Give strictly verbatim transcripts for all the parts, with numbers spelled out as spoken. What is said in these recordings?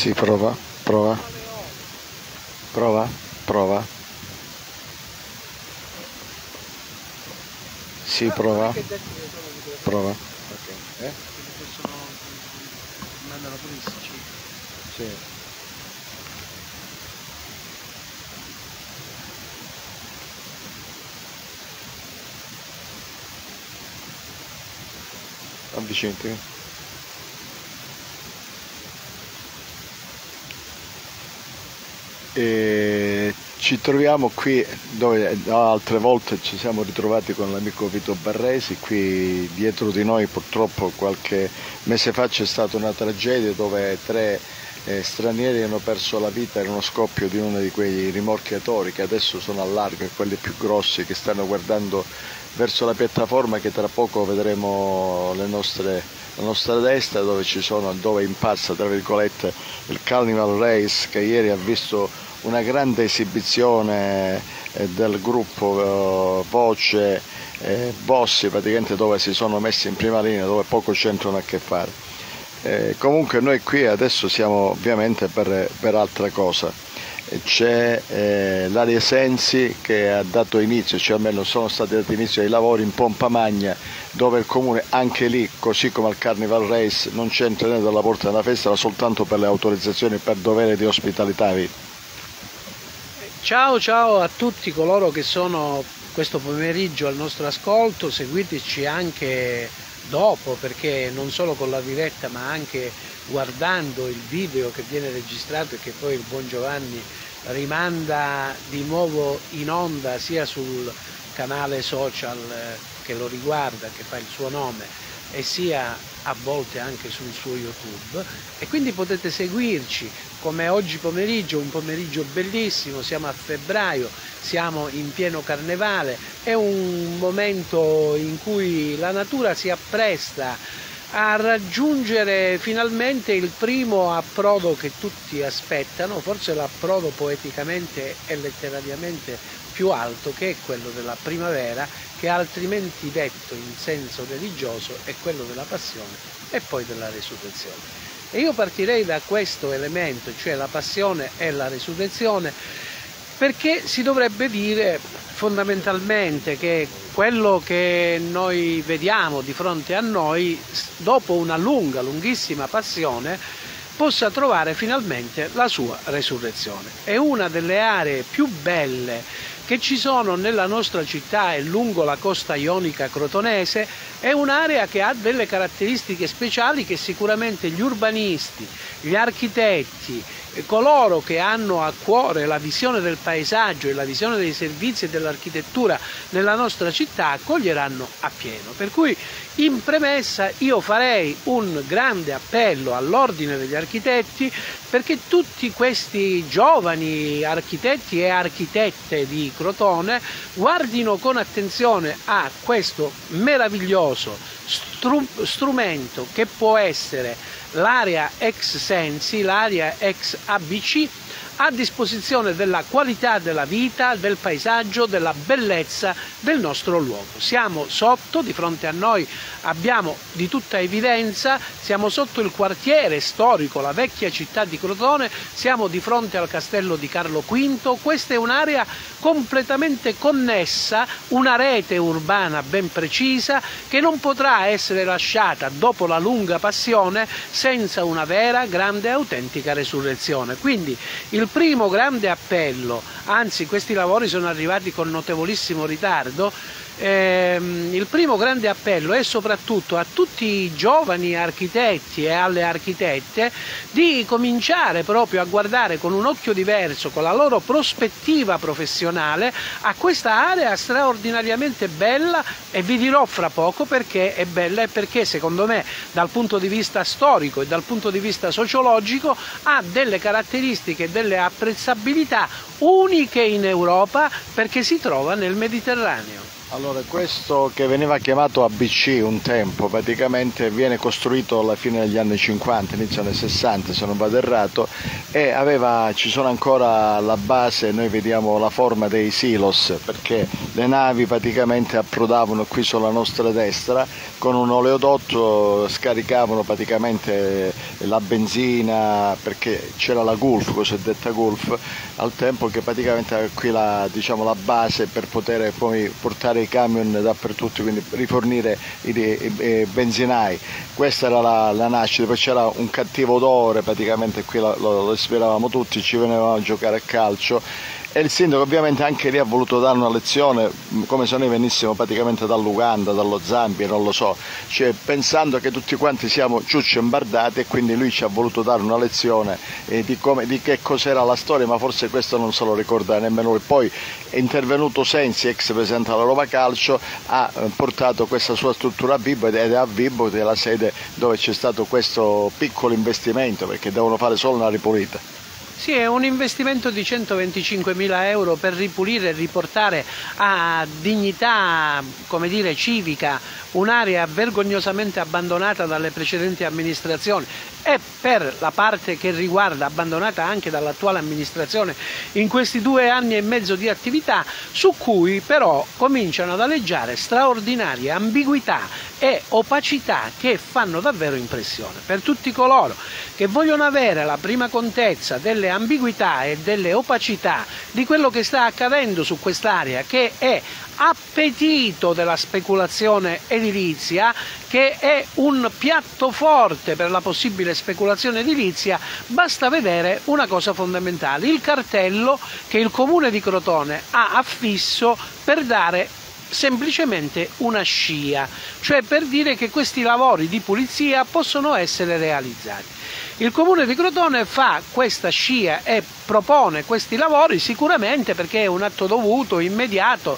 Sì, prova, prova, prova, prova. Sì, prova, prova. Ok. Eh? Mandano turistici. Sì. Avvicinati. E ci troviamo qui dove altre volte ci siamo ritrovati con l'amico Vito Barresi. Qui dietro di noi purtroppo qualche mese fa c'è stata una tragedia dove tre eh, stranieri hanno perso la vita in uno scoppio di uno di quei rimorchiatori che adesso sono al largo, e quelli più grossi che stanno guardando verso la piattaforma che tra poco vedremo le nostre, la nostra destra, dove ci sono, dove impassa tra virgolette il Carnival Race, che ieri ha visto una grande esibizione eh, del gruppo eh, Voce eh, Bossi, praticamente, dove si sono messi in prima linea, dove poco c'entrano a che fare. Eh, comunque noi qui adesso siamo ovviamente per, per altra cosa. C'è eh, l'Aria Sensi che ha dato inizio, cioè almeno sono stati dati inizio ai lavori in Pompa Magna, dove il comune anche lì, così come al Carnival Race, non c'entra né dalla porta della festa, ma soltanto per le autorizzazioni per dovere di ospitalità. Ciao ciao a tutti coloro che sono questo pomeriggio al nostro ascolto, seguiteci anche dopo, perché non solo con la diretta ma anche guardando il video che viene registrato e che poi il buon Giovanni rimanda di nuovo in onda sia sul canale social che lo riguarda, che fa il suo nome, e sia a volte anche sul suo YouTube, e quindi potete seguirci come oggi pomeriggio, un pomeriggio bellissimo. Siamo a febbraio, siamo in pieno carnevale, è un momento in cui la natura si appresta a raggiungere finalmente il primo approdo che tutti aspettano, forse l'approdo poeticamente e letterariamente più alto, che è quello della primavera, che altrimenti detto in senso religioso è quello della passione e poi della resurrezione. E io partirei da questo elemento, cioè la passione e la resurrezione, perché si dovrebbe dire fondamentalmente che quello che noi vediamo di fronte a noi, dopo una lunga, lunghissima passione, possa trovare finalmente la sua resurrezione. È una delle aree più belle che ci sono nella nostra città e lungo la costa ionica crotonese. È un'area che ha delle caratteristiche speciali che sicuramente gli urbanisti, gli architetti, coloro che hanno a cuore la visione del paesaggio e la visione dei servizi e dell'architettura nella nostra città accoglieranno appieno. Per cui in premessa io farei un grande appello all'ordine degli architetti perché tutti questi giovani architetti e architette di Crotone guardino con attenzione a questo meraviglioso stru- strumento che può essere l'area ex Sensi, l'area ex A B C, a disposizione della qualità della vita, del paesaggio, della bellezza del nostro luogo. Siamo sotto, di fronte a noi abbiamo di tutta evidenza, siamo sotto il quartiere storico, la vecchia città di Crotone, siamo di fronte al castello di Carlo quinto, questa è un'area completamente connessa, una rete urbana ben precisa che non potrà essere lasciata dopo la lunga passione senza una vera, grande e autentica resurrezione. Quindi il primo grande appello, anzi questi lavori sono arrivati con notevolissimo ritardo, ehm, il primo grande appello è soprattutto a tutti i giovani architetti e alle architette di cominciare proprio a guardare con un occhio diverso, con la loro prospettiva professionale, a questa area straordinariamente bella, e vi dirò fra poco perché è bella e perché secondo me dal punto di vista storico e dal punto di vista sociologico ha delle caratteristiche e delle apprezzabilità uniche in Europa perché si trova nel Mediterraneo. Allora, questo che veniva chiamato A B C un tempo, praticamente viene costruito alla fine degli anni cinquanta, inizio anni sessanta se non vado errato, e aveva, ci sono ancora alla base, noi vediamo la forma dei silos, perché le navi praticamente approdavano qui sulla nostra destra, con un oleodotto scaricavano praticamente la benzina, perché c'era la Gulf, cosiddetta Gulf, al tempo, che praticamente aveva qui la, diciamo, la base per poter poi portare i camion dappertutto, quindi rifornire i, i, i benzinai. Questa era la, la nascita, poi c'era un cattivo odore, praticamente qui lo, lo, lo speravamo tutti, ci venivamo a giocare a calcio. E il sindaco ovviamente anche lì ha voluto dare una lezione, come se noi venissimo praticamente dall'Uganda, dallo Zambia, non lo so, cioè, pensando che tutti quanti siamo ciucci imbardati, e quindi lui ci ha voluto dare una lezione eh, di, come, di che cos'era la storia, ma forse questo non se lo ricorda nemmeno lui. Poi è intervenuto Sensi, ex presidente della Roma Calcio, ha eh, portato questa sua struttura a Vibo, ed è a Vibo che è la sede dove c'è stato questo piccolo investimento, perché devono fare solo una ripulita. Sì, è un investimento di centoventicinquemila euro per ripulire e riportare a dignità, come dire, civica un'area vergognosamente abbandonata dalle precedenti amministrazioni, e per la parte che riguarda abbandonata anche dall'attuale amministrazione in questi due anni e mezzo di attività, su cui però cominciano ad aleggiare straordinarie ambiguità e opacità che fanno davvero impressione. Per tutti coloro che vogliono avere la prima contezza delle ambiguità e delle opacità di quello che sta accadendo su quest'area, che è appetito della speculazione edilizia, che è un piatto forte per la possibile speculazione edilizia, basta vedere una cosa fondamentale: il cartello che il Comune di Crotone ha affisso per dare semplicemente una scia, cioè per dire che questi lavori di pulizia possono essere realizzati. Il Comune di Crotone fa questa scia e propone questi lavori sicuramente perché è un atto dovuto, immediato,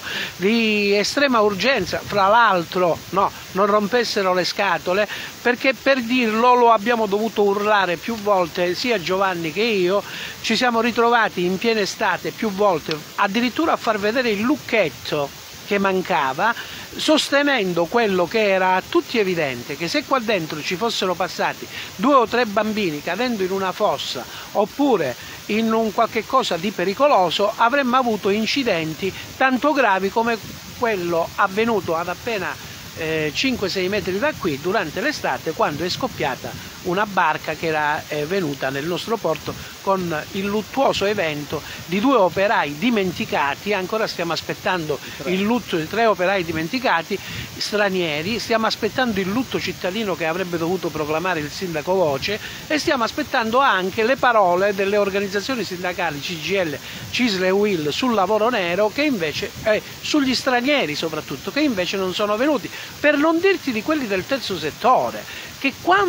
di estrema urgenza. Fra l'altro, no, non rompessero le scatole, perché per dirlo lo abbiamo dovuto urlare più volte, sia Giovanni che io. Ci siamo ritrovati in piena estate più volte addirittura a far vedere il lucchetto che mancava, sostenendo quello che era a tutti evidente, che se qua dentro ci fossero passati due o tre bambini cadendo in una fossa oppure in un qualche cosa di pericoloso, avremmo avuto incidenti tanto gravi come quello avvenuto ad appena eh, cinque sei metri da qui durante l'estate, quando è scoppiata una barca che era eh, venuta nel nostro porto con il luttuoso evento di due operai dimenticati. Ancora stiamo aspettando il lutto di tre operai dimenticati stranieri, stiamo aspettando il lutto cittadino che avrebbe dovuto proclamare il sindaco Voce, e stiamo aspettando anche le parole delle organizzazioni sindacali C G I L, C I S L e U I L sul lavoro nero, che invece eh, sugli stranieri soprattutto, che invece non sono venuti, per non dirti di quelli del terzo settore, che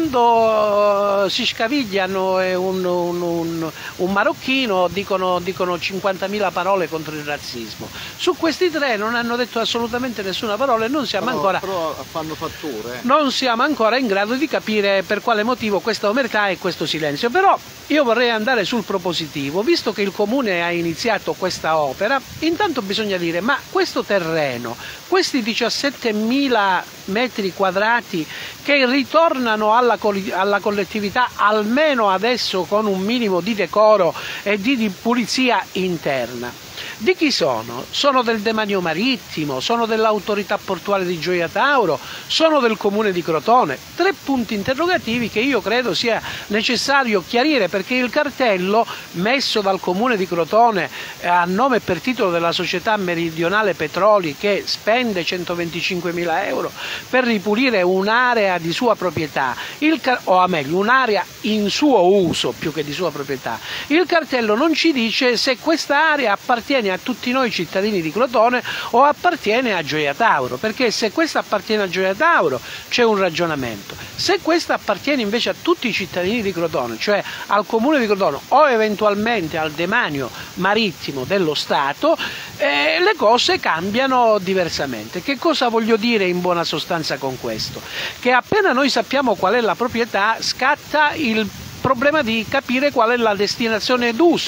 quando si scavigliano un, un, un, un marocchino dicono, dicono cinquantamila parole contro il razzismo. Su questi tre non hanno detto assolutamente nessuna parola, e non siamo, però, ancora, però fanno fatture. non siamo ancora in grado di capire per quale motivo questa omertà e questo silenzio. Però io vorrei andare sul propositivo. Visto che il Comune ha iniziato questa opera, intanto bisogna dire: ma questo terreno, questi diciassettemila metri quadrati che ritornano alla, alla collettività, almeno adesso con un minimo di decoro e di, di pulizia interna, di chi sono? Sono del demanio marittimo, sono dell'autorità portuale di Gioia Tauro, sono del Comune di Crotone? Tre punti interrogativi che io credo sia necessario chiarire, perché il cartello messo dal Comune di Crotone a nome e per titolo della società Meridionale Petroli, che spende centoventicinquemila euro per ripulire un'area di sua proprietà, il o a meglio un'area in suo uso più che di sua proprietà, il cartello non ci dice se questa area appartiene a tutti noi cittadini di Crotone o appartiene a Gioia Tauro, perché se questa appartiene a Gioia Tauro c'è un ragionamento, se questa appartiene invece a tutti i cittadini di Crotone, cioè al Comune di Crotone o eventualmente al demanio marittimo dello Stato, eh, le cose cambiano diversamente. Che cosa voglio dire in buona sostanza con questo? Che appena noi sappiamo qual è la proprietà, scatta il problema di capire qual è la destinazione d'uso.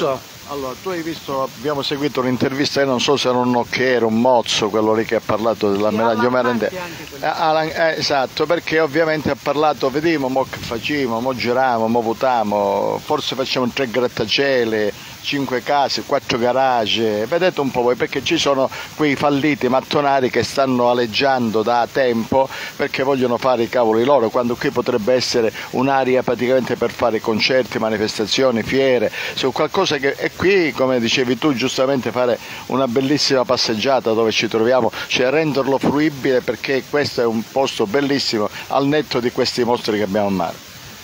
Allora, tu hai visto, abbiamo seguito un'intervista, io non so se era un Nocchiero, un Mozzo, quello lì che ha parlato della Menaggio Merende. Eh, esatto, perché ovviamente ha parlato, vediamo, mo che facciamo, mo giriamo, mo votiamo, forse facciamo tre grattacieli, cinque case, quattro garage, vedete un po' voi, perché ci sono quei falliti mattonari che stanno aleggiando da tempo perché vogliono fare i cavoli loro, quando qui potrebbe essere un'area praticamente per fare concerti, manifestazioni, fiere, su qualcosa che è qui, come dicevi tu giustamente, fare una bellissima passeggiata dove ci troviamo, cioè renderlo fruibile, perché questo è un posto bellissimo al netto di questi mostri che abbiamo a mare.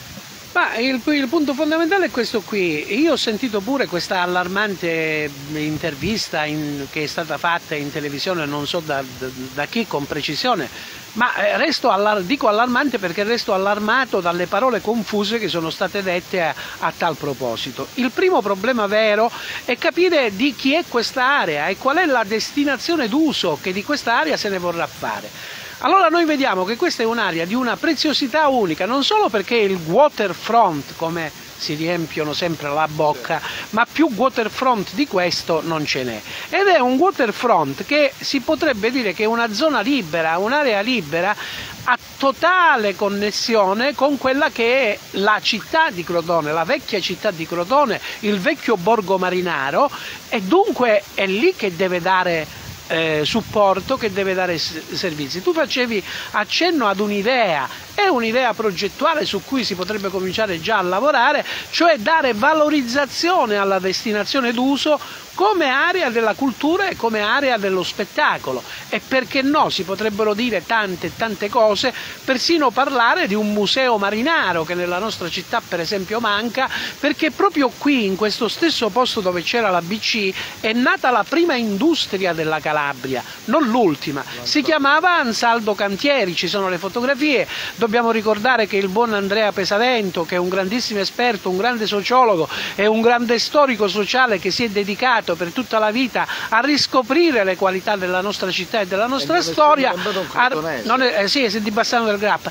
Ma il, il punto fondamentale è questo qui. Io ho sentito pure questa allarmante intervista in, che è stata fatta in televisione, non so da, da, da chi con precisione, ma resto allar, dico allarmante perché resto allarmato dalle parole confuse che sono state dette a, a tal proposito. Il primo problema vero è capire di chi è questa area e qual è la destinazione d'uso che di questa area se ne vorrà fare. Allora noi vediamo che questa è un'area di una preziosità unica, non solo perché il waterfront, come si riempiono sempre la bocca, ma più waterfront di questo non ce n'è. Ed è un waterfront che si potrebbe dire che è una zona libera, un'area libera a totale connessione con quella che è la città di Crotone, la vecchia città di Crotone, il vecchio borgo marinaro, e dunque è lì che deve dare Eh, supporto, che deve dare servizi. Tu facevi accenno ad un'idea, è un'idea progettuale su cui si potrebbe cominciare già a lavorare, cioè dare valorizzazione alla destinazione d'uso come area della cultura e come area dello spettacolo, e perché no, si potrebbero dire tante tante cose, persino parlare di un museo marinaro che nella nostra città per esempio manca, perché proprio qui in questo stesso posto dove c'era la B C è nata la prima industria della Calabria, non l'ultima, si chiamava Ansaldo Cantieri, ci sono le fotografie. Dobbiamo ricordare che il buon Andrea Pesavento, che è un grandissimo esperto, un grande sociologo e un grande storico sociale che si è dedicato per tutta la vita a riscoprire le qualità della nostra città e della nostra e storia, a, non è, eh, sì, è di Bassano del Grappa,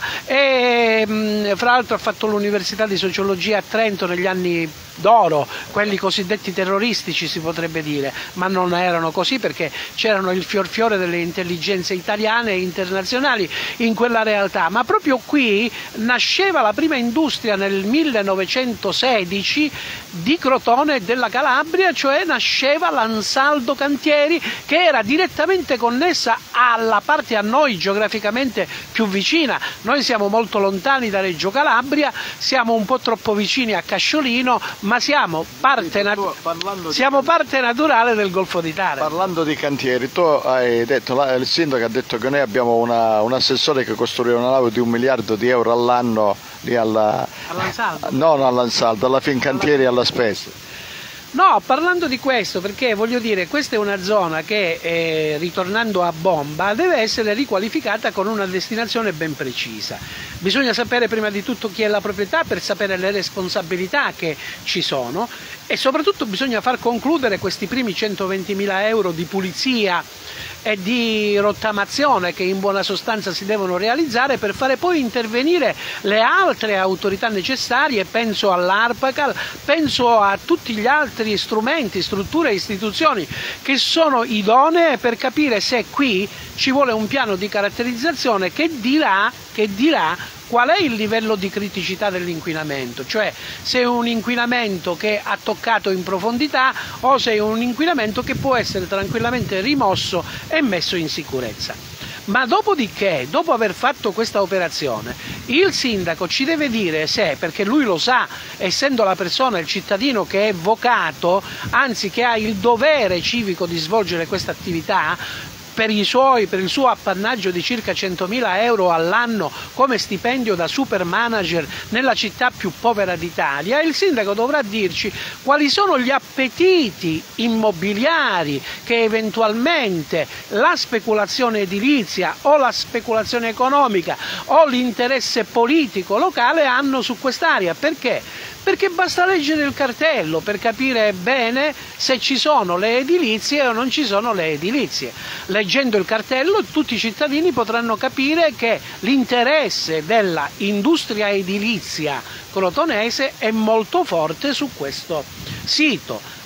e mh, fra l'altro ha fatto l'università di sociologia a Trento negli anni d'oro, quelli cosiddetti terroristici si potrebbe dire, ma non erano così perché c'erano il fior fiore delle intelligenze italiane e internazionali in quella realtà. Ma proprio qui nasceva la prima industria nel millenovecentosedici di Crotone e della Calabria, cioè nasceva l'Ansaldo Cantieri, che era direttamente connessa alla parte a noi geograficamente più vicina. Noi siamo molto lontani da Reggio Calabria, siamo un po' troppo vicini a Casciolino, ma siamo parte, nat siamo parte naturale del Golfo di Taranto. Parlando di cantieri, tu hai detto, il sindaco ha detto che noi abbiamo una, un assessore che costruisce una nave di un miliardo di euro all'anno lì alla... all'Ansaldo? Non all'Ansaldo, alla Fincantieri e alla Spesa. No, parlando di questo, perché voglio dire, questa è una zona che, eh, ritornando a bomba, deve essere riqualificata con una destinazione ben precisa. Bisogna sapere prima di tutto chi è la proprietà per sapere le responsabilità che ci sono, e soprattutto bisogna far concludere questi primi centoventimila euro di pulizia e di rottamazione che in buona sostanza si devono realizzare, per fare poi intervenire le altre autorità necessarie. Penso all'Arpacal, penso a tutti gli altri strumenti, strutture e istituzioni che sono idonee per capire se qui ci vuole un piano di caratterizzazione che dirà, che dirà qual è il livello di criticità dell'inquinamento, cioè se è un inquinamento che ha toccato in profondità o se è un inquinamento che può essere tranquillamente rimosso e messo in sicurezza. Ma dopodiché, dopo aver fatto questa operazione, il sindaco ci deve dire se, perché lui lo sa, essendo la persona, il cittadino che è vocato, anzi che ha il dovere civico di svolgere questa attività, per, i suoi, per il suo appannaggio di circa centomila euro all'anno come stipendio da super manager nella città più povera d'Italia, il sindaco dovrà dirci quali sono gli appetiti immobiliari che eventualmente la speculazione edilizia o la speculazione economica o l'interesse politico locale hanno su quest'area. Perché? Perché basta leggere il cartello per capire bene se ci sono le edilizie o non ci sono le edilizie. Leggendo il cartello tutti i cittadini potranno capire che l'interesse della industria edilizia crotonese è molto forte su questo sito.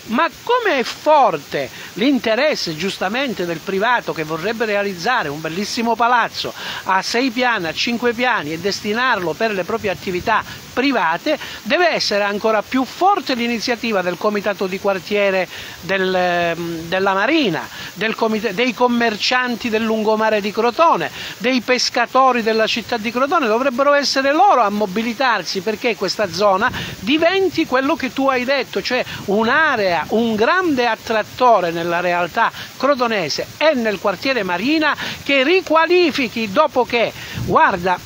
Ma come è forte l'interesse giustamente del privato che vorrebbe realizzare un bellissimo palazzo a sei piani, a cinque piani e destinarlo per le proprie attività private, deve essere ancora più forte l'iniziativa del comitato di quartiere del, della Marina, del comitato, dei commercianti del lungomare di Crotone, dei pescatori della città di Crotone. Dovrebbero essere loro a mobilitarsi perché questa zona diventi quello che tu hai detto, cioè un'area, un grande attrattore nella realtà crotonese e nel quartiere Marina, che riqualifichi dopo che, guarda,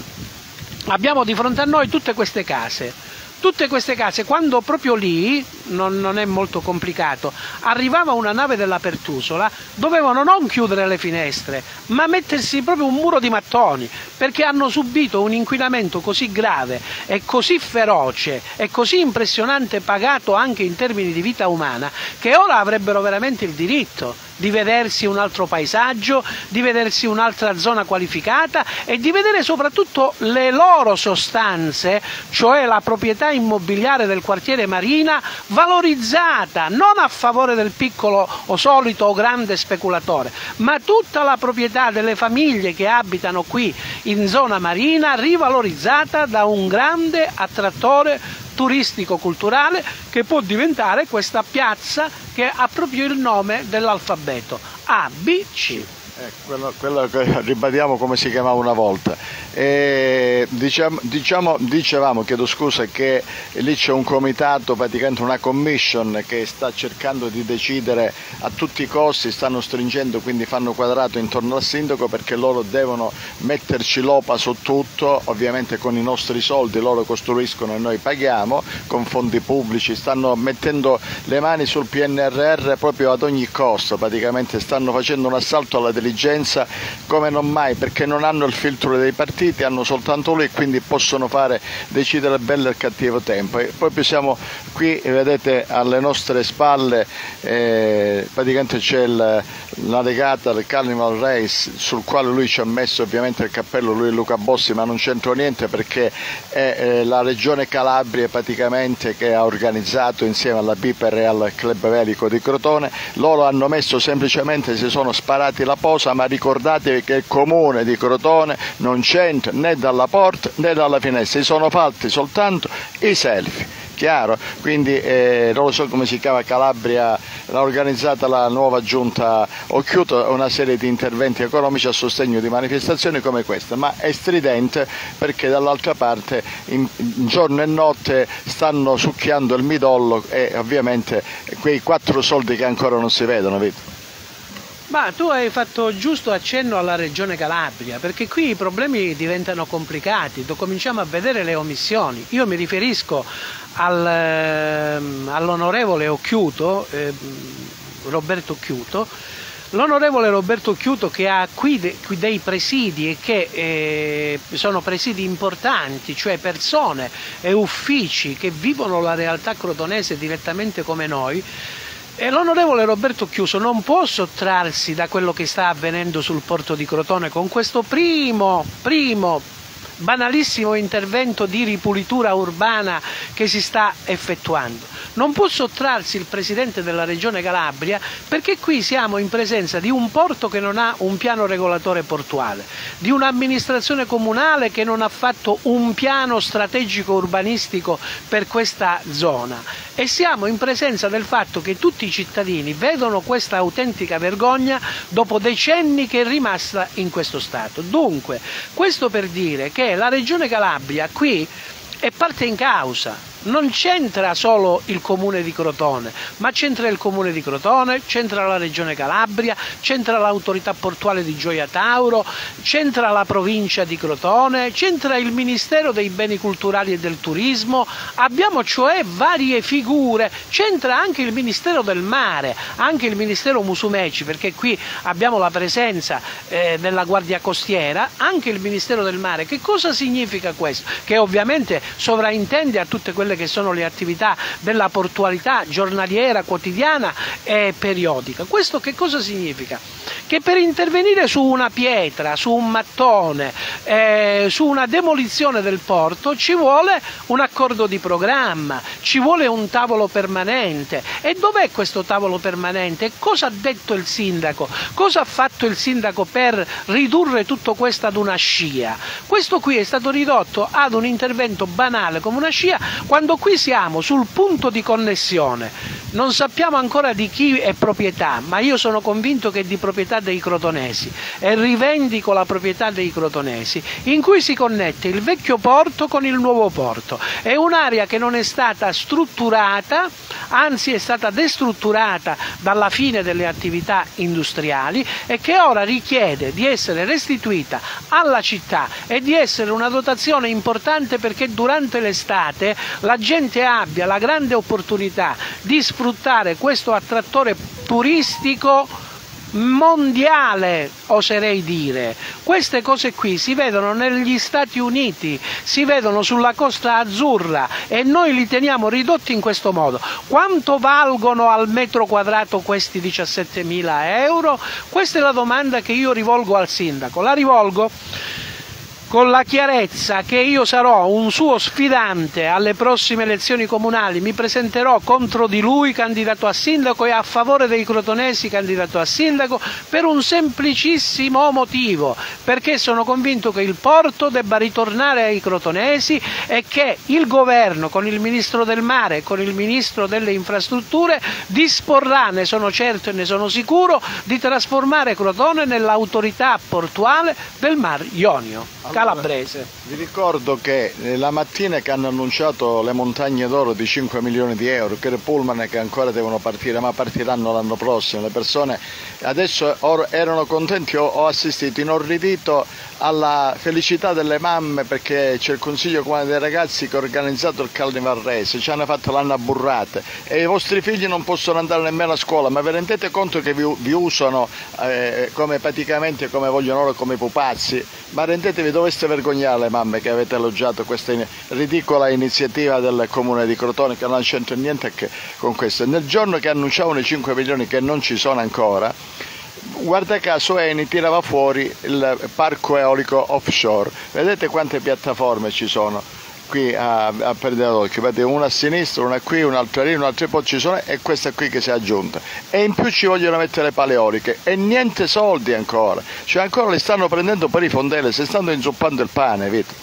abbiamo di fronte a noi tutte queste case, tutte queste case, quando proprio lì, non, non è molto complicato, arrivava una nave della Pertusola, dovevano non chiudere le finestre, ma mettersi proprio un muro di mattoni, perché hanno subito un inquinamento così grave e così feroce e così impressionante, pagato anche in termini di vita umana, che ora avrebbero veramente il diritto di vedersi un altro paesaggio, di vedersi un'altra zona qualificata e di vedere soprattutto le loro sostanze, cioè la proprietà immobiliare del quartiere Marina, valorizzata non a favore del piccolo o solito o grande speculatore, ma tutta la proprietà delle famiglie che abitano qui in zona Marina, rivalorizzata da un grande attrattore turistico-culturale che può diventare questa piazza che ha proprio il nome dell'alfabeto A B C. Eh, quello, quello che ribadiamo come si chiamava una volta. E diciamo, diciamo, dicevamo, chiedo scusa, che lì c'è un comitato, praticamente una commission che sta cercando di decidere a tutti i costi, stanno stringendo, quindi fanno quadrato intorno al sindaco, perché loro devono metterci l'opa su tutto, ovviamente con i nostri soldi, loro costruiscono e noi paghiamo con fondi pubblici, stanno mettendo le mani sul P N R R proprio ad ogni costo, praticamente stanno facendo un assalto alla diligenza come non mai, perché non hanno il filtro dei partiti, hanno soltanto lui, e quindi possono fare decidere il bello e il cattivo tempo. E poi siamo qui, vedete alle nostre spalle, eh, praticamente c'è il, la legata del Carnival Race, sul quale lui ci ha messo ovviamente il cappello, lui e Luca Bossi, ma non c'entro niente perché è eh, la regione Calabria praticamente che ha organizzato insieme alla Piper e al Club Velico di Crotone. Loro hanno messo semplicemente, si sono sparati la posa, ma ricordatevi che il comune di Crotone non c'entra né dalla porta né dalla finestra, si sono fatti soltanto i selfie, chiaro? Quindi eh, non lo so come si chiama, Calabria l'ha organizzata la nuova giunta Occhiuto, una serie di interventi economici a sostegno di manifestazioni come questa, ma è stridente perché dall'altra parte in, in giorno e notte stanno succhiando il midollo e ovviamente quei quattro soldi che ancora non si vedono, Vito. Ma tu hai fatto giusto accenno alla Regione Calabria, perché qui i problemi diventano complicati, cominciamo a vedere le omissioni. Io mi riferisco al, all'onorevole Occhiuto, eh, Roberto Occhiuto, l'onorevole Roberto Occhiuto che ha qui, de, qui dei presidi e che eh, sono presidi importanti, cioè persone e uffici che vivono la realtà crotonese direttamente come noi. E l'onorevole Roberto Occhiuto non può sottrarsi da quello che sta avvenendo sul porto di Crotone con questo primo, primo banalissimo intervento di ripulitura urbana che si sta effettuando. Non può sottrarsi il Presidente della Regione Calabria, perché qui siamo in presenza di un porto che non ha un piano regolatore portuale, di un'amministrazione comunale che non ha fatto un piano strategico urbanistico per questa zona, e siamo in presenza del fatto che tutti i cittadini vedono questa autentica vergogna dopo decenni che è rimasta in questo stato. Dunque, questo per dire che la Regione Calabria qui è parte in causa. Non c'entra solo il comune di Crotone, ma c'entra il comune di Crotone, c'entra la Regione Calabria, c'entra l'autorità portuale di Gioia Tauro, c'entra la provincia di Crotone, c'entra il Ministero dei Beni Culturali e del Turismo, abbiamo cioè varie figure, c'entra anche il Ministero del Mare, anche il Ministero Musumeci, perché qui abbiamo la presenza eh, della Guardia Costiera, anche il Ministero del Mare. Che cosa significa questo? Che ovviamente sovraintende a tutte quelle che sono le attività della portualità giornaliera, quotidiana e periodica. Questo che cosa significa? che per intervenire su una pietra, su un mattone, eh, su una demolizione del porto ci vuole un accordo di programma, ci vuole un tavolo permanente. E dov'è questo tavolo permanente? Cosa ha detto il sindaco? Cosa ha fatto il sindaco per ridurre tutto questo ad una scia? Questo qui è stato ridotto ad un intervento banale come una scia, quando qui siamo sul punto di connessione. Non sappiamo ancora di chi è proprietà, ma io sono convinto che è di proprietà dei crotonesi e rivendico la proprietà dei crotonesi, in cui si connette il vecchio porto con il nuovo porto. È un'area che non è stata strutturata, anzi è stata destrutturata dalla fine delle attività industriali e che ora richiede di essere restituita alla città e di essere una dotazione importante, perché durante l'estate la gente abbia la grande opportunità di sfruttare questo attrattore turistico mondiale, oserei dire. Queste cose qui si vedono negli Stati Uniti, si vedono sulla Costa Azzurra e noi li teniamo ridotti in questo modo. Quanto valgono al metro quadrato questi diciassettemila euro? Questa è la domanda che io rivolgo al sindaco. La rivolgo con la chiarezza che io sarò un suo sfidante alle prossime elezioni comunali, mi presenterò contro di lui candidato a sindaco e a favore dei crotonesi candidato a sindaco, per un semplicissimo motivo, perché sono convinto che il porto debba ritornare ai crotonesi e che il governo con il ministro del mare e con il ministro delle infrastrutture disporrà, ne sono certo e ne sono sicuro, di trasformare Crotone nell'autorità portuale del Mar Ionio calabrese. Vi ricordo che la mattina che hanno annunciato le montagne d'oro di cinque milioni di euro, che le pullman che ancora devono partire, ma partiranno l'anno prossimo, le persone adesso erano contenti, ho, ho assistito inorridito alla felicità delle mamme perché c'è il Consiglio Comunale dei Ragazzi che ha organizzato il Carnival Race, ci hanno fatto l'anno a burrate e i vostri figli non possono andare nemmeno a scuola, ma vi rendete conto che vi, vi usano eh, come praticamente come vogliono loro, come pupazzi? Ma rendetevi, dovreste vergognare le mamme che avete elogiato questa in ridicola iniziativa del Comune di Crotone, che non c'entra niente che con questo. Nel giorno che annunciavano i cinque milioni che non ci sono ancora, guarda caso Eni tirava fuori il parco eolico offshore. Vedete quante piattaforme ci sono qui a, a perdere d'occhio, vedete una a sinistra, una qui, un'altra lì, un'altra poi ci sono, e questa qui che si è aggiunta. E in più ci vogliono mettere le pale eoliche e niente soldi ancora, cioè ancora li stanno prendendo per i fondelli, si stanno inzuppando il pane, vedi?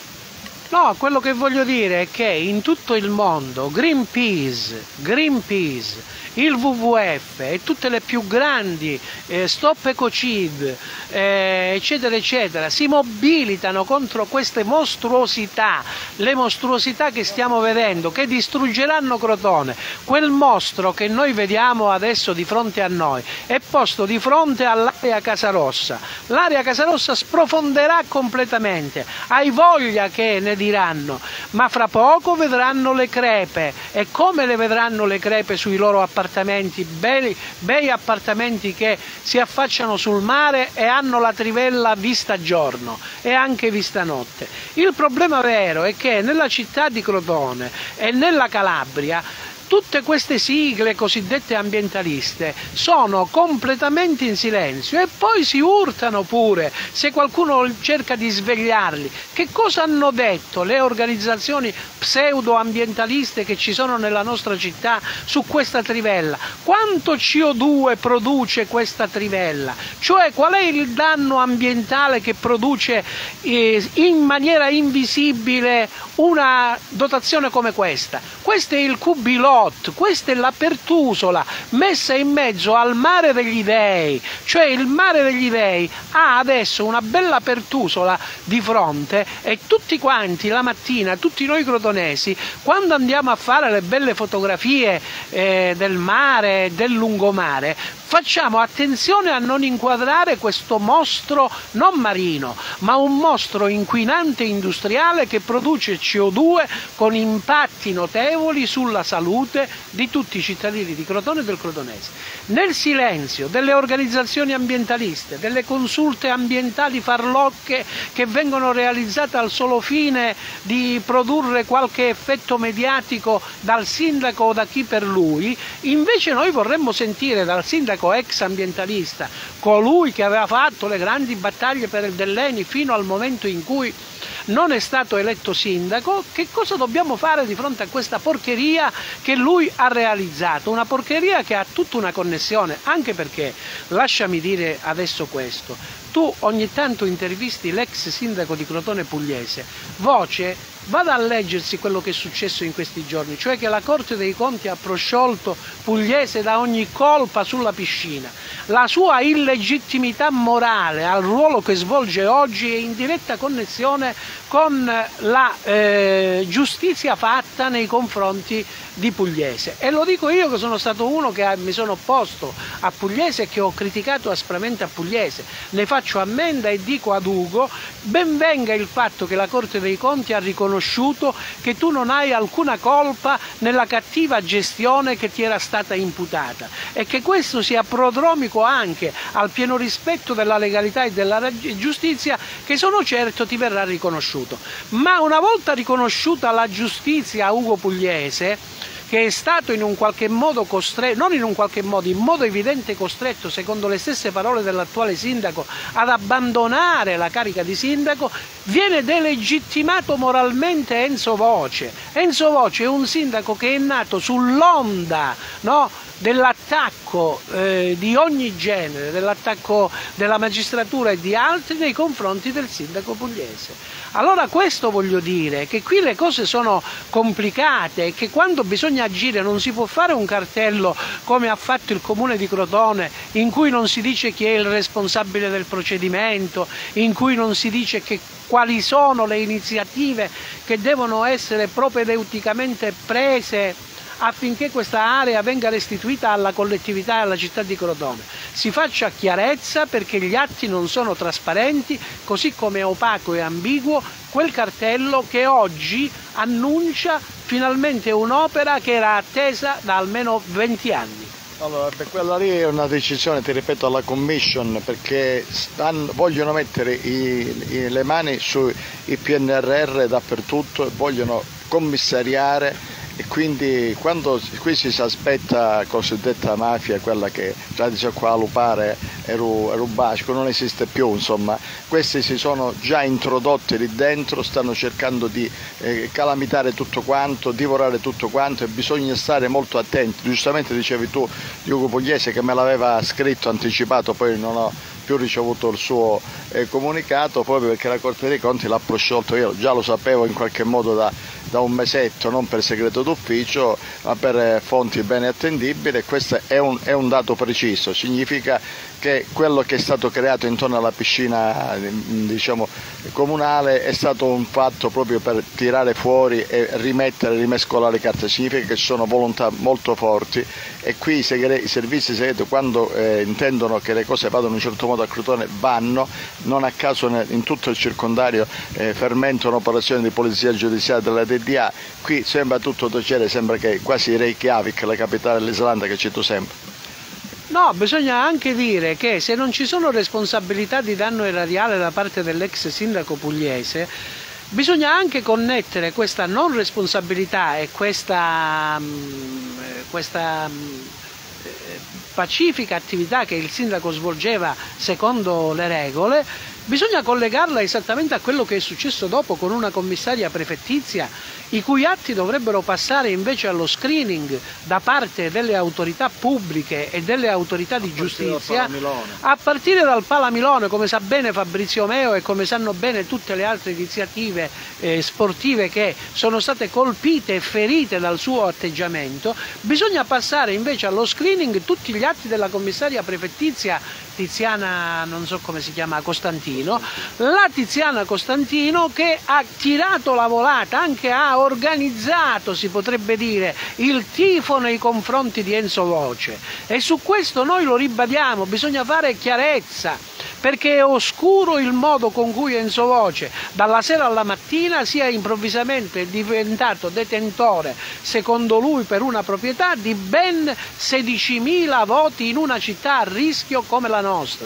No, quello che voglio dire è che in tutto il mondo Greenpeace, Greenpeace, il W W F e tutte le più grandi eh, Stop Ecocid, eh, eccetera eccetera, si mobilitano contro queste mostruosità, le mostruosità che stiamo vedendo, che distruggeranno Crotone. Quel mostro che noi vediamo adesso di fronte a noi è posto di fronte all'area Casarossa. L'area Casarossa sprofonderà completamente, hai voglia che ne diranno, ma fra poco vedranno le crepe. E come le vedranno le crepe sui loro appartamenti, bei, bei appartamenti che si affacciano sul mare e hanno la trivella vista giorno e anche vista notte. Il problema vero è che nella città di Crotone e nella Calabria tutte queste sigle cosiddette ambientaliste sono completamente in silenzio e poi si urtano pure se qualcuno cerca di svegliarli. Che cosa hanno detto le organizzazioni pseudo-ambientaliste che ci sono nella nostra città su questa trivella? Quanto C O due produce questa trivella? Cioè qual è il danno ambientale che produce eh, in maniera invisibile una dotazione come questa? Questo è il cubilot. Questa è la Pertusola messa in mezzo al mare degli dei, cioè il mare degli dei ha adesso una bella Pertusola di fronte e tutti quanti la mattina, tutti noi crotonesi, quando andiamo a fare le belle fotografie eh, del mare, del lungomare, facciamo attenzione a non inquadrare questo mostro non marino, ma un mostro inquinante industriale che produce C O due con impatti notevoli sulla salute di tutti i cittadini di Crotone e del Crotonese. Nel silenzio delle organizzazioni ambientaliste, delle consulte ambientali farlocche che vengono realizzate al solo fine di produrre qualche effetto mediatico dal sindaco o da chi per lui, invece noi vorremmo sentire dal sindaco sindaco ex ambientalista, colui che aveva fatto le grandi battaglie per il Dell'Eni fino al momento in cui non è stato eletto sindaco, che cosa dobbiamo fare di fronte a questa porcheria che lui ha realizzato? Una porcheria che ha tutta una connessione, anche perché, lasciami dire adesso questo, tu ogni tanto intervisti l'ex sindaco di Crotone Pugliese, voce, vada a leggersi quello che è successo in questi giorni, cioè che la Corte dei Conti ha prosciolto Pugliese da ogni colpa sulla piscina. La sua illegittimità morale al ruolo che svolge oggi è in diretta connessione con la eh, giustizia fatta nei confronti di Pugliese, e lo dico io che sono stato uno che mi sono opposto a Pugliese e che ho criticato aspramente a Pugliese. Ne faccio ammenda e dico ad Ugo: ben venga il fatto che la Corte dei Conti ha riconosciuto che tu non hai alcuna colpa nella cattiva gestione che ti era stata imputata, e che questo sia prodromico anche al pieno rispetto della legalità e della giustizia, che sono certo ti verrà riconosciuto. Ma una volta riconosciuta la giustizia a Ugo Pugliese, che è stato in un qualche modo costretto, non in un qualche modo, in modo evidente costretto, secondo le stesse parole dell'attuale sindaco, ad abbandonare la carica di sindaco, viene delegittimato moralmente Enzo Voce. Enzo Voce è un sindaco che è nato sull'onda, no, dell'attacco eh, di ogni genere, dell'attacco della magistratura e di altri nei confronti del sindaco pugliese. Allora questo voglio dire, che qui le cose sono complicate e che quando bisogna agire non si può fare un cartello come ha fatto il Comune di Crotone, in cui non si dice chi è il responsabile del procedimento, in cui non si dice che quali sono le iniziative che devono essere propedeuticamente prese affinché questa area venga restituita alla collettività e alla città di Crotone. Si faccia chiarezza, perché gli atti non sono trasparenti, così come è opaco e ambiguo quel cartello che oggi annuncia finalmente un'opera che era attesa da almeno venti anni. Allora, per quella lì è una decisione, ti ripeto, alla Commission, perché stanno, vogliono mettere i, i, le mani sui P N R R dappertutto, vogliono commissariare. E quindi quando qui si aspetta cosiddetta mafia, quella che già dice qua a Lupare e Rubasco, non esiste più, insomma, questi si sono già introdotti lì dentro, stanno cercando di eh, calamitare tutto quanto, divorare tutto quanto, e bisogna stare molto attenti. Giustamente dicevi tu di Ugo Pugliese, che me l'aveva scritto, anticipato, poi non ho più ricevuto il suo eh, comunicato, proprio perché la Corte dei Conti l'ha prosciolto. Io già lo sapevo in qualche modo da, da un mesetto, non per segreto d'ufficio, ma per eh, fonti ben attendibili, e questo è un, è un dato preciso. Significa che quello che è stato creato intorno alla piscina, diciamo, comunale è stato un fatto proprio per tirare fuori e rimettere, rimescolare le carte. Significa che ci sono volontà molto forti, e qui i, segre- i servizi segreti, quando eh, intendono che le cose vadano in un certo modo a Crotone, vanno. Non a caso in tutto il circondario eh, fermentano operazioni di polizia giudiziaria della D D A. Qui sembra tutto tacere, sembra che quasi Reykjavik, la capitale dell'Islanda, che cito sempre. No, bisogna anche dire che se non ci sono responsabilità di danno erariale da parte dell'ex sindaco pugliese, bisogna anche connettere questa non responsabilità e questa, questa pacifica attività che il sindaco svolgeva secondo le regole, bisogna collegarla esattamente a quello che è successo dopo con una commissaria prefettizia, i cui atti dovrebbero passare invece allo screening da parte delle autorità pubbliche e delle autorità di giustizia, a partire dal Palamilone, come sa bene Fabrizio Meo e come sanno bene tutte le altre iniziative eh, sportive che sono state colpite e ferite dal suo atteggiamento. Bisogna passare invece allo screening tutti gli atti della commissaria prefettizia Tiziana, non so come si chiama, Costantino, la Tiziana Costantino, che ha tirato la volata, anche ha organizzato, si potrebbe dire, il tifo nei confronti di Enzo Voce, e su questo noi lo ribadiamo, bisogna fare chiarezza, perché è oscuro il modo con cui Enzo Voce dalla sera alla mattina sia improvvisamente diventato detentore, secondo lui per una proprietà, di ben sedicimila voti in una città a rischio come la nostra.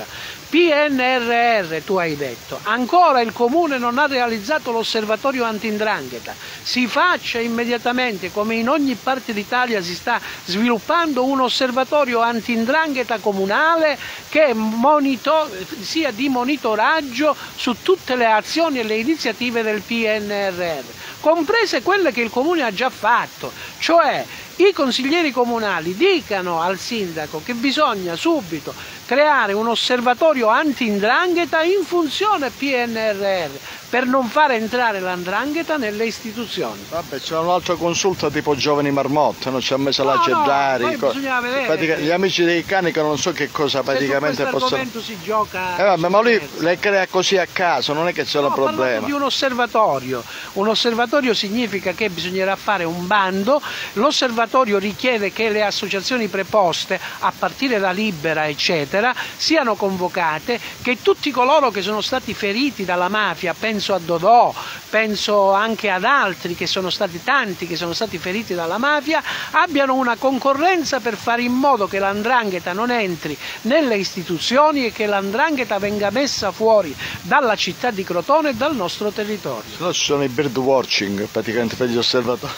P N R R, tu hai detto, ancora il Comune non ha realizzato l'osservatorio anti-'ndrangheta. Si faccia immediatamente, come in ogni parte d'Italia si sta sviluppando, un osservatorio anti-'ndrangheta comunale che monitor- sia di monitoraggio su tutte le azioni e le iniziative del P N R R, comprese quelle che il Comune ha già fatto, cioè i consiglieri comunali dicano al sindaco che bisogna subito creare un osservatorio anti-'ndrangheta in funzione P N R R per non far entrare la 'ndrangheta nelle istituzioni. Vabbè, c'è un'altra consulta tipo Giovani Marmotte, non ci ha messo no, la Geddari, no, co- gli amici dei cani che non so che cosa praticamente possono... si gioca... Eh, vabbè, ma lui le crea così a caso, non è che c'è no, un problema. Di un osservatorio. Un osservatorio significa che bisognerà fare un bando, l'osservatorio richiede che le associazioni preposte, a partire da Libera eccetera, siano convocate, che tutti coloro che sono stati feriti dalla mafia, penso a Dodò, penso anche ad altri che sono stati tanti che sono stati feriti dalla mafia, abbiano una concorrenza per fare in modo che la 'ndrangheta non entri nelle istituzioni e che la 'ndrangheta venga messa fuori dalla città di Crotone e dal nostro territorio. No, ci sono i bird watching praticamente per gli osservatori.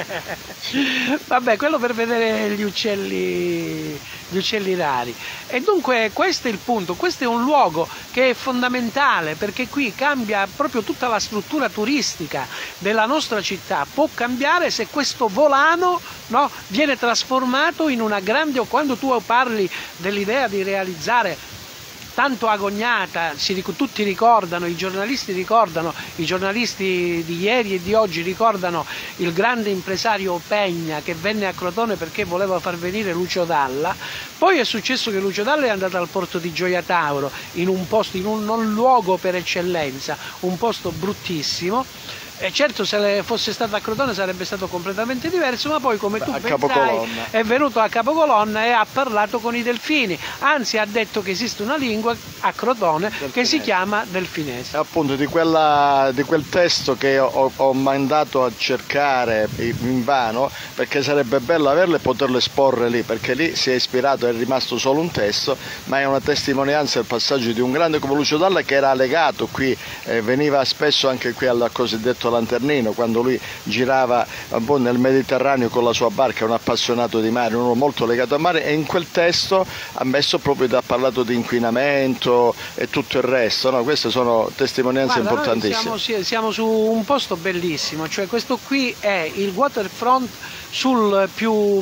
Vabbè, quello per vedere gli uccelli, gli uccelli rari. E dunque questo è il punto, questo è un luogo che è fondamentale, perché qui cambia proprio tutta la struttura turistica della nostra città, può cambiare se questo volano, no, viene trasformato in una grande... Quando tu parli dell'idea di realizzare tanto agognata, si, tutti ricordano, i giornalisti ricordano, i giornalisti di ieri e di oggi ricordano il grande impresario Pegna che venne a Crotone perché voleva far venire Lucio Dalla, poi è successo che Lucio Dalla è andato al porto di Gioia Tauro, in un posto, in un non luogo per eccellenza, un posto bruttissimo. E certo, se fosse stato a Crotone sarebbe stato completamente diverso, ma poi, come tu ben sai, è venuto a Capocolonna e ha parlato con i delfini, anzi ha detto che esiste una lingua a Crotone Delfinese, che si chiama delfinese. Appunto di, quella, di quel testo che ho, ho mandato a cercare invano, perché sarebbe bello averlo e poterlo esporre lì, perché lì si è ispirato, è rimasto solo un testo, ma è una testimonianza del passaggio di un grande come Lucio Dalla, che era legato qui, eh, veniva spesso anche qui al cosiddetto Lanternino, quando lui girava un po' nel Mediterraneo con la sua barca, un appassionato di mare, uno molto legato al mare, e in quel testo ha messo proprio, ha parlato di inquinamento e tutto il resto, no? Queste sono testimonianze Guarda, importantissime. Siamo, siamo su un posto bellissimo, cioè questo qui è il waterfront sul più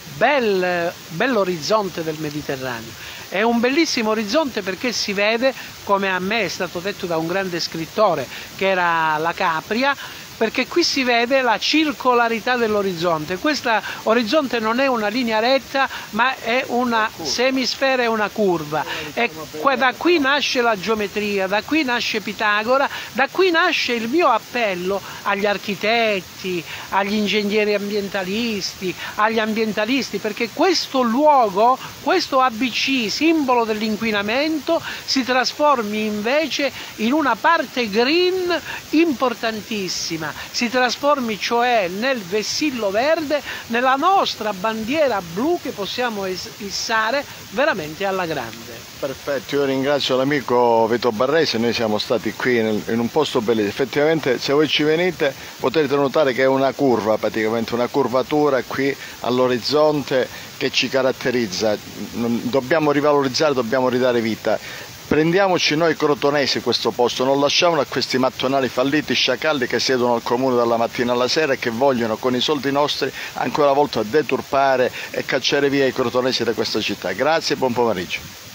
bel, bell'orizzonte del Mediterraneo. È un bellissimo orizzonte perché si vede, come a me è stato detto da un grande scrittore che era la Capria, perché qui si vede la circolarità dell'orizzonte. Questo orizzonte non è una linea retta, ma è una semisfera e una curva. E da qui nasce la geometria, da qui nasce Pitagora, da qui nasce il mio appello agli architetti, agli ingegneri ambientalisti, agli ambientalisti, perché questo luogo, questo A B C, simbolo dell'inquinamento, si trasformi invece in una parte green importantissima. Si trasformi cioè nel vessillo verde, nella nostra bandiera blu che possiamo issare veramente alla grande. Perfetto, io ringrazio l'amico Vito Barrese, noi siamo stati qui nel, in un posto bellissimo, effettivamente se voi ci venite potete notare che è una curva, praticamente una curvatura qui all'orizzonte che ci caratterizza, dobbiamo rivalorizzare, dobbiamo ridare vita. Prendiamoci noi crotonesi questo posto, non lasciamolo a questi mattonali falliti, sciacalli che siedono al comune dalla mattina alla sera e che vogliono con i soldi nostri ancora una volta deturpare e cacciare via i crotonesi da questa città. Grazie e buon pomeriggio.